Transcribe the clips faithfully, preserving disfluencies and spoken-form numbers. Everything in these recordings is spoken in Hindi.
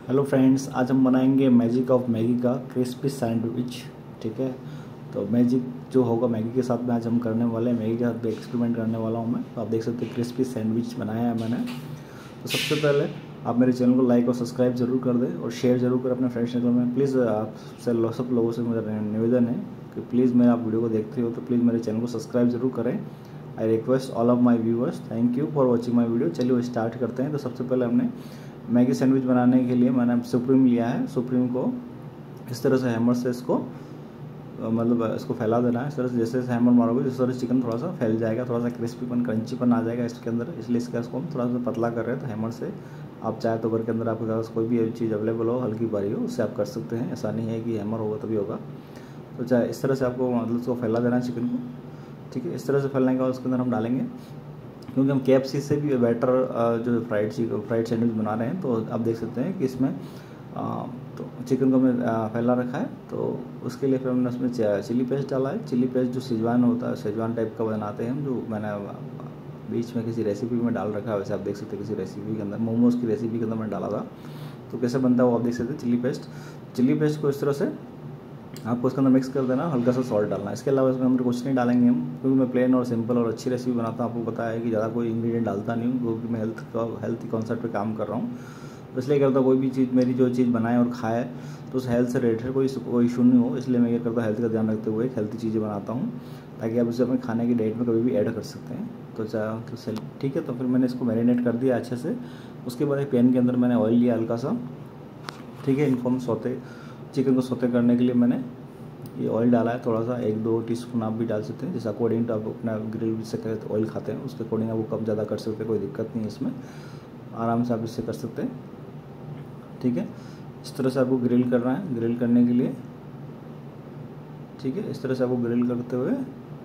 हेलो फ्रेंड्स, आज हम बनाएंगे मैजिक ऑफ मैगी का क्रिस्पी सैंडविच। ठीक है, तो मैजिक जो होगा मैगी के साथ में आज हम करने वाले हैं। मैगी के साथ भी एक्सपेरिमेंट करने वाला हूं मैं। तो आप देख सकते हैं क्रिस्पी सैंडविच बनाया है मैंने। तो सबसे पहले आप मेरे चैनल को लाइक और सब्सक्राइब जरूर कर दें और शेयर जरूर करें अपने फ्रेंड्स सर्कल में। प्लीज़ आपसे सब लोगों से मेरा निवेदन है कि प्लीज़ मेरे आप वीडियो को देखते हो तो प्लीज़ मेरे चैनल को सब्सक्राइब जरूर करें। I request all of my viewers, thank you for watching my video. चलिए स्टार्ट करते हैं। तो सबसे पहले हमने मैगी सैंडविच बनाने के लिए मैंने सुप्रीम लिया है। सुप्रीम को इस तरह से हैमर से इसको मतलब इसको फैला देना है। इस तरह से जैसे जैसे हैमर मारोगे जिस तरह से चिकन थोड़ा सा फैल जाएगा, थोड़ा सा क्रिस्पीपन क्रंचीपन आ जाएगा इसके अंदर। इसलिए इसका इसको हम थोड़ा सा पतला कर रहे हैं। तो हैमर से आप चाहे तो घर के अंदर आपके पास कोई भी चीज़ अवेलेबल हो, हल्की बारी हो, उससे आप कर सकते हैं। ऐसा नहीं है कि हैमर होगा तभी होगा। तो चाहे इस तरह से आपको मतलब उसको फैला देना है चिकन को। ठीक है, इस तरह से फैलने के बाद उसके अंदर हम डालेंगे, क्योंकि हम के एफ सी से भी बेटर जो फ्राइड चिकन फ्राइड सैंडविच बना रहे हैं। तो आप देख सकते हैं कि इसमें आ, तो चिकन को हमने फैला रखा है। तो उसके लिए फिर हमने उसमें चिली पेस्ट डाला है। चिली पेस्ट जो शेजवान होता है, शेजवान टाइप का बनाते हैं हम, जो मैंने बीच में किसी रेसिपी में डाल रखा है। वैसे आप देख सकते हैं किसी रेसिपी के अंदर, मोमोज़ की रेसिपी के अंदर मैंने डाला था। तो कैसे बनता है वो आप देख सकते हैं। चिली पेस्ट चिली पेस्ट को इस तरह से आपको उसके अंदर मिक्स कर देना, हल्का सा सॉल्ट डालना है। इसके अलावा इसके अंदर कुछ नहीं डालेंगे हम, क्योंकि मैं प्लेन और सिंपल और अच्छी रेसिपी बनाता हूँ। आपको पता है कि ज़्यादा कोई इंग्रेडिएंट डालता नहीं हूँ, क्योंकि मैं हेल्थ का हेल्थ कॉन्सेप्ट पे काम कर रहा हूँ। तो इसलिए करता कोई भी चीज़ मेरी जो चीज़ बनाए और खाए तो उस हेल्थ से रिलेटेड कोई कोई इशू नहीं हो। इसलिए मैं ये करता हूँ, हेल्थ का ध्यान रखते हुए एक हेल्थी चीज़ें बनाता हूँ, ताकि आप उसे अपने खाने की डाइट में कभी भी ऐड कर सकते हैं। तो चाहे तो चल ठीक है। तो फिर मैंने इसको मैरिनेट कर दिया अच्छे से। उसके बाद एक पैन के अंदर मैंने ऑयल लिया हल्का सा। ठीक है, इनको हम सोते चिकन को सोते करने के लिए मैंने ये ऑयल डाला है थोड़ा सा, एक दो टीस्पून आप भी डाल सकते हैं, जैसे अकॉर्डिंग टू आप अपना ग्रिल से ऑयल खाते हैं उसके अकॉर्डिंग आप वो कम ज़्यादा कर सकते हैं। कोई दिक्कत नहीं है इसमें, आराम से आप इससे कर सकते हैं। ठीक है, इस तरह से आपको ग्रिल करना है। ग्रिल करने के लिए ठीक है, इस तरह से आपको ग्रिल करते हुए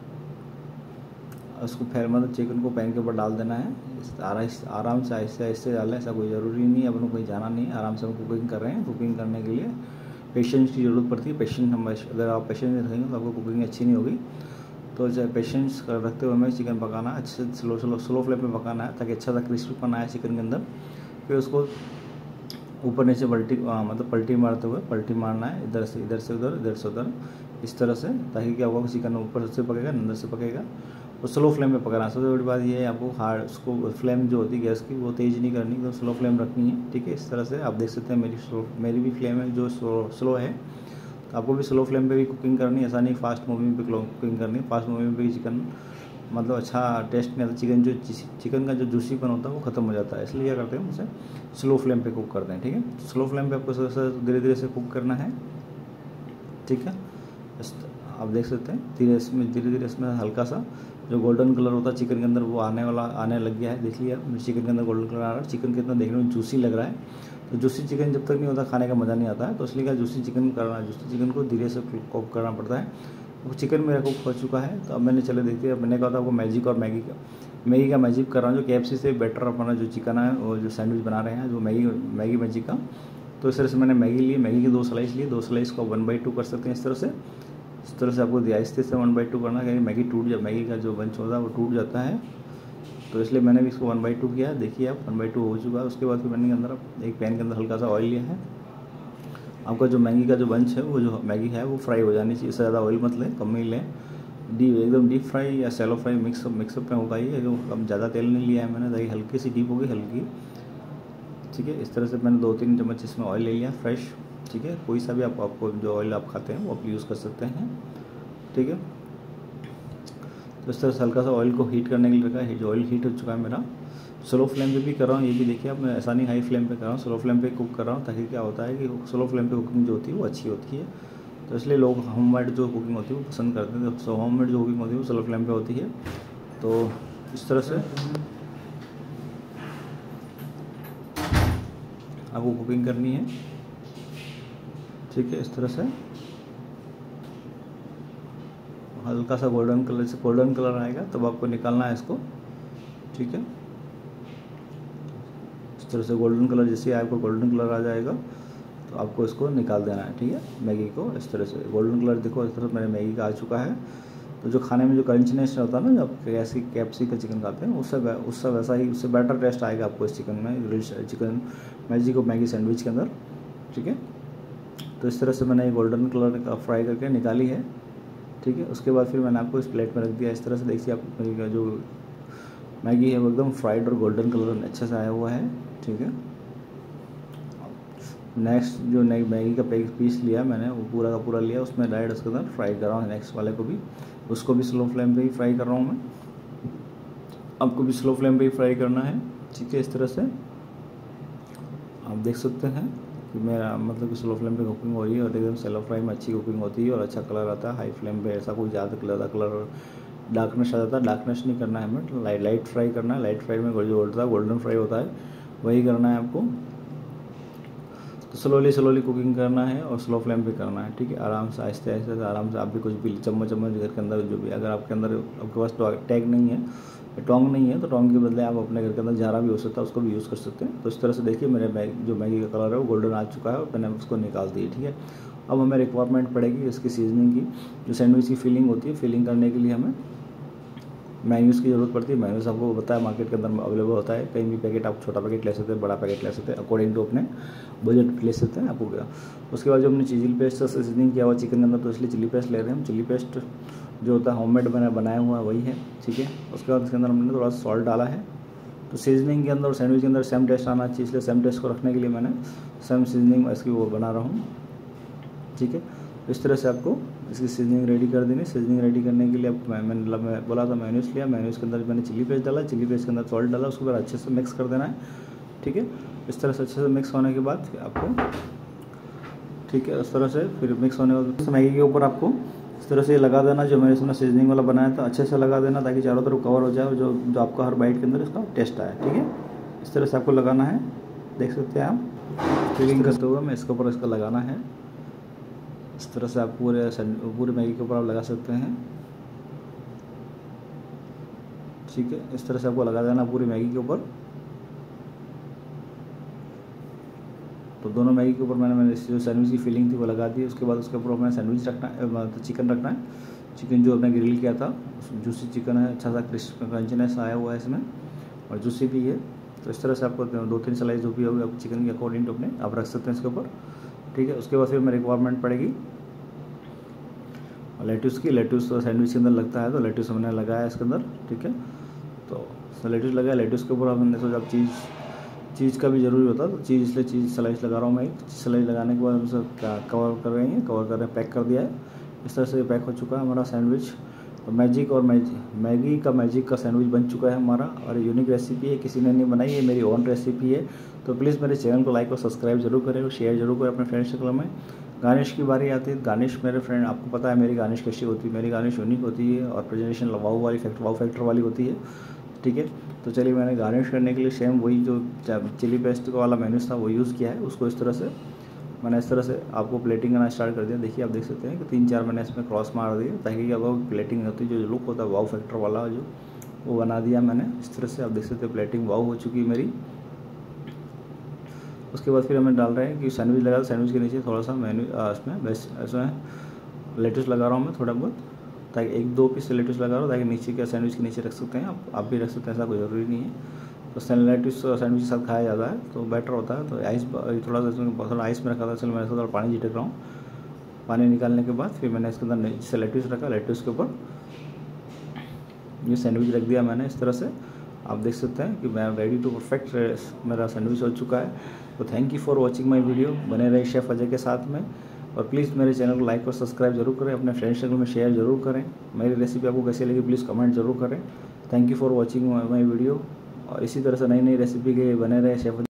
उसको फिर मतलब चिकन को पैन के ऊपर डाल देना है। आराम से आहिस्ते आहिस्ते डालना है, ऐसा कोई ज़रूरी नहीं है, अपन को कहीं जाना नहीं है। आराम से हम कुकिंग कर रहे हैं। कुकिंग करने के लिए पेशेंस की ज़रूरत पड़ती है। पेशेंस हम अगर आप पेशेंस नहीं रखेंगे तो आपको कुकिंग अच्छी नहीं होगी। तो चाहे पेशेंस रखते हुए हमें चिकन पकाना है, अच्छे से स्लो स्लो स्लो फ्लेम पे पकाना है, ताकि अच्छा सा क्रिस्पीपन आए चिकन के अंदर। फिर उसको ऊपर नीचे पलटी मतलब पलटी मारते हुए पलटी मारना है, इधर से इधर से उधर, इधर से उधर, इस तरह से, ताकि क्या होगा चिकन ऊपर से पकेगा, अंदर से पकेगा। और स्लो फ्लेम पे पकाना है। सबसे बड़ी बात ये है, आपको हार्ड उसको फ्लेम जो होती है गैस की वो तेज़ नहीं करनी, तो स्लो फ्लेम रखनी है। ठीक है, इस तरह से आप देख सकते हैं मेरी स्लो मेरी भी फ्लेम है जो स्लो स्लो है। तो आपको भी स्लो फ्लेम पे भी कुकिंग करनी है, ऐसा नहीं फास्ट मूविंग पे कुकिंग करनी है। फास्ट मूविंग पे चिकन मतलब अच्छा टेस्ट नहीं आता। चिकन जो चिकन का जो जूसीपन होता है वो ख़त्म हो जाता है। इसलिए क्या करते हैं उसे स्लो फ्लेम पे कुक करते हैं। ठीक है, स्लो फ्लेम पे आपको धीरे धीरे से कुक करना है। ठीक है, आप देख सकते हैं धीरे इसमें धीरे धीरे इसमें हल्का सा जो गोल्डन कलर होता है चिकन के अंदर वो आने वाला आने लग गया है। देख लिया चिकन के अंदर गोल्डन कलर आ रहा है। चिकन कितना देखने में जूसी लग रहा है। तो जूसी चिकन जब तक नहीं होता खाने का मज़ा नहीं आता है। तो इसलिए क्या जूसी चिकन करना है, जूसी चिकन को धीरे से कुक करना पड़ता है। वो चिकन मेरा कुक हो चुका है। तो अब मैंने चले देखते हैं, मैंने कहा था आपको मैजिक और मैगी का मैगी का मैजिक कर रहा हूँ, जो के एफ सी से बेटर अपना जो चिकन है वो जो सैंडविच बना रहे हैं, जो मैगी मैगी मैजिक का। तो इस तरह से मैंने मैगी ली, मैगी की दो स्लाइस लिए। दो स्लाइस को वन बाई टू कर सकते हैं इस तरह से। इस तरह से आपको आहिस्ते से वन बाई टू करना है, मैगी टूट जा मैगी का जो बंच होता है वो टूट जाता है। तो इसलिए मैंने भी इसको वन बाई टू किया। देखिए आप वन बाई टू हो चुका है। उसके बाद फिर मैंने अंदर एक पैन के अंदर हल्का सा ऑयल लिया है। आपका जो मैगी का जो बंच है वो जो मैगी है वो फ्राई हो जानी चाहिए। इससे ज़्यादा ऑयल मत लें, कम ही लें। डीप एकदम डीप फ्राई या सैलो फ्राई मिक्सअप मिक्सअप में होगा ये। अब ज़्यादा तेल नहीं लिया है मैंने, ताकि हल्की सी डीप होगी हल्की। ठीक है, इस तरह से मैंने दो तीन चम्मच इसमें ऑयल ले लिया फ्रेश। ठीक है, कोई सा भी आप आपको जो ऑयल आप खाते हैं वो आप यूज़ कर सकते हैं। ठीक है, तो इस तरह से हल्का सा ऑयल को हीट करने के लिए रखा है। जो ऑयल हीट हो चुका है मेरा, स्लो फ्लेम पे भी कर रहा हूँ। ये भी देखिए आप, मैं ऐसा नहीं हाई फ्लेम पे कर रहा हूँ, स्लो फ्लेम पे कुक कर रहा हूँ, ताकि क्या होता है कि स्लो फ्लेम पे कुकिंग जो होती है वो अच्छी होती है। तो इसलिए लोग होम मेड जो कुकिंग होती है वो पसंद करते हैं। तो होम मेड जो कुकिंग होती है वो स्लो फ्लेम पे होती है। तो इस तरह से आपको कुकिंग करनी है। ठीक है, इस तरह से हल्का सा गोल्डन कलर से गोल्डन कलर आएगा तब आपको निकालना है इसको। ठीक है, इस तरह से गोल्डन कलर जैसे आपको गोल्डन कलर आ जाएगा तो आपको इसको निकाल देना है। ठीक है, मैगी को इस तरह से गोल्डन कलर देखो, इस तरह मेरे मैगी का आ चुका है। तो जो खाने में जो क्रंचनेस होता है ना, जब कैसी कैप्सी का चिकन खाते हैं उससे उससे वैसा ही उससे बेटर टेस्ट आएगा आपको इस चिकन में, grilled chicken magic of Maggi sandwich के अंदर। ठीक है, तो इस तरह से मैंने गोल्डन कलर का फ्राई करके निकाली है। ठीक है, उसके बाद फिर मैंने आपको इस प्लेट में रख दिया। इस तरह से देखिए आप मेरी जो मैगी है वो एकदम फ्राइड और गोल्डन कलर अच्छे से आया हुआ है। ठीक है, नेक्स्ट जो नई मैगी का पीस लिया मैंने वो पूरा का पूरा लिया, उसमें डायरेक्ट उसके अंदर फ्राई कर रहा हूँ। नेक्स्ट वाले को भी उसको भी स्लो फ्लेम पे ही फ्राई कर रहा हूँ मैं, आपको भी स्लो फ्लेम पे ही फ्राई करना है। ठीक है, इस तरह से आप देख सकते हैं कि मेरा मतलब कि स्लो फ्लेम पे कुकिंग हो रही है और एकदम सेलो फ्राई में अच्छी कुकिंग होती है और अच्छा कलर आता है। हाई फ्लेम पे ऐसा कोई ज़्यादा ज़्यादा कलर डार्कनेस आ जाता है, डार्कनेस नहीं करना है हमें, लाइट लाइट फ्राई करना है। लाइट फ्राई में जो होता है गोल्डन फ्राई होता है वही करना है आपको। तो स्लोली स्लोली कुकिंग करना है और स्लो फ्लेम पे करना है। ठीक है, आराम से आहिस्ते आहिस्ते आराम से आप भी कुछ भी चम्मच चम्मच घर के अंदर जो भी, अगर आपके अंदर आपके पास टैग नहीं है, टोंग नहीं है, तो टोंग के बदले आप अपने घर के अंदर जारा भी हो सकता है, उसको भी यूज़ कर सकते हैं। तो इस तरह से देखिए मेरे मैगी जो मैगी का कलर है वो गोल्डन आ चुका है और मैंने उसको निकाल दिया। ठीक है, अब हमें रिक्वायरमेंट पड़ेगी इसकी सीजनिंग की, जो सैंडविच की फीलिंग होती है। फीलिंग करने के लिए हमें मेन्यूज़ की ज़रूरत पड़ती है। मेन्यूज़ आपको पता है मार्केट के अंदर अवेलेबल होता है, कहीं भी पैकेट आप छोटा पैकेट ले सकते हैं, बड़ा पैकेट ले सकते हैं, अकॉर्डिंग टू अपने बजट ले सकते हैं आपको क्या। उसके बाद जो हमने चिली पेस्ट से सीजनिंग किया हुआ चिकन के अंदर, तो इसलिए चिली पेस्ट ले रहे हैं हम। चिली पेस्ट जो होता है होममेड मैंने बनाया हुआ वही है। ठीक है, उसके बाद इसके अंदर हमने थोड़ा सा सॉल्ट डाला है। तो सीजनिंग के अंदर और सैंडविच के अंदर सेम टेस्ट आना चाहिए, इसलिए सेम टेस्ट को रखने के लिए मैंने सेम सीजनिंग इसकी वो बना रहा हूँ। ठीक है, इस तरह से आपको इसकी सीजनिंग रेडी कर देनी। सीजनिंग रेडी करने के लिए अब मैं मैंने मैं बोला था मैन्यूज़ लिया, मैन्यूज़ के अंदर मैंने चिली पेस्ट डाला, चिली पेस्ट के अंदर सॉल्ट डाला, उसके बाद अच्छे से मिक्स कर देना है। ठीक है, इस तरह से अच्छे से मिक्स होने के बाद आपको, ठीक है, इस तरह से फिर मिक्स होने के बाद मैगी के ऊपर आपको इस तरह से लगा देना, जो मैंने इसमें सीजनिंग वाला बनाया था अच्छे से लगा देना, ताकि चारों तरफ कवर हो जाए, जो जो आपका हर बाइट के अंदर इसका टेस्ट आए। ठीक है, इस तरह से आपको लगाना है, देख सकते हैं आप फिलिंग करते हुए मैं इसके ऊपर इसका लगाना है। इस तरह से आप पूरे पूरे मैगी के ऊपर आप लगा सकते हैं। ठीक है, इस तरह से आपको लगा देना पूरी मैगी के ऊपर। तो दोनों मैगी के ऊपर मैंने मैंने जो सैंडविच की फीलिंग थी वो लगा दी। उसके बाद उसके ऊपर हमें सैंडविच रखना है, तो चिकन रखना है। चिकन जो हमने ग्रिल किया था, जूसी चिकन है, अच्छा सा क्रिस्प क्रंचनेस आया हुआ है इसमें और जूसी भी है। तो इस तरह से आपको दो तीन स्लाइस जो भी होगी आप चिकन के अकॉर्डिंग टू अपने आप रख सकते हैं इसके ऊपर। ठीक है, उसके बाद फिर हमें रिक्वायरमेंट पड़ेगी लेट्यूस की। लेट्यूस तो सैंडविच के अंदर लगता है, तो लेट्यूस हमने लगाया इसके अंदर। ठीक है, तो लेट्यूस लगाया, लेट्यूस के ऊपर हमने सोचा अब चीज़ चीज़ का भी ज़रूरी होता है, तो चीज़ इसलिए चीज़ स्लाइस लगा रहा हूँ मैं। एक स्लाइस लगाने के बाद हम सब कवर कर रहे हैं, कवर कर रहे हैं, पैक कर दिया है। इस तरह से पैक हो चुका है हमारा सैंडविच। तो मैजिक और मैगी का मैजिक का सैंडविच बन चुका है हमारा, और यूनिक रेसिपी है, किसी ने नहीं बनाई है, मेरी ओन रेसिपी है। तो प्लीज़ मेरे चैनल को लाइक और सब्सक्राइब जरूर करें और शेयर जरूर करें अपने फ्रेंड सर्कल में। गार्निश की बारी आती है। गार्निश मेरे फ्रेंड, आपको पता है मेरी गार्निश कैसी होती है, मेरी गार्निश यूनिक होती है और प्रेजेंटेशन वाव वाली फैक्टर वाव फैक्टर वाली होती है। ठीक है, तो चलिए मैंने गार्निश करने के लिए सेम वही जो चिली पेस्ट वाला मेन्यूज़ था वो यूज़ किया है। उसको इस तरह से मैंने इस तरह से आपको प्लेटिंग करना स्टार्ट कर दिया। देखिए आप देख सकते हैं कि तीन चार मैंने इसमें क्रॉस मार दिए, ताकि अब प्लेटिंग होती है, जो लुक होता है वाव फैक्टर वाला जो वो बना दिया मैंने। इस तरह से आप देख सकते हैं प्लेटिंग वाव हो चुकी है मेरी। उसके बाद फिर हमें डाल रहे हैं कि सैंडविच लगा, सैंडविच के नीचे थोड़ा सा मेन्यू इसमें बेस्ट इसमें लेट्यूस लगा रहा हूँ मैं थोड़ा बहुत, ताकि एक दो पीस लेट्यूस लगा रहा हूँ, ताकि नीचे के सैंडविच के नीचे रख सकते हैं आप आप भी रख सकते हैं, ऐसा कोई ज़रूरी नहीं है। तो लेट्यूस सैंडविच के साथ खाया जाता है तो बेटर होता है। तो आइस थोड़ा सा इसमें थोड़ा आइस में रखा था, चलो मैं थोड़ा पानी झिटक रहा हूँ। पानी निकालने के बाद फिर मैंने इसके अंदर नीचे लेट्यूस रखा, लेट्यूस के ऊपर ये सैंडविच रख दिया मैंने। इस तरह से आप देख सकते हैं कि मैं रेडी टू परफेक्ट मेरा सैंडविच हो चुका है। तो thank you for watching my video. बने रहे शेफ़ अजय के साथ में, और प्लीज़ मेरे चैनल को लाइक और सब्सक्राइब जरूर करें, अपने फ्रेंड सर्कल में शेयर जरूर करें। मेरी रेसिपी आपको कैसी लगी प्लीज़ कमेंट जरूर करें। Thank you for watching my video, और इसी तरह से नई नई रेसिपी के बने रहे शेफ़।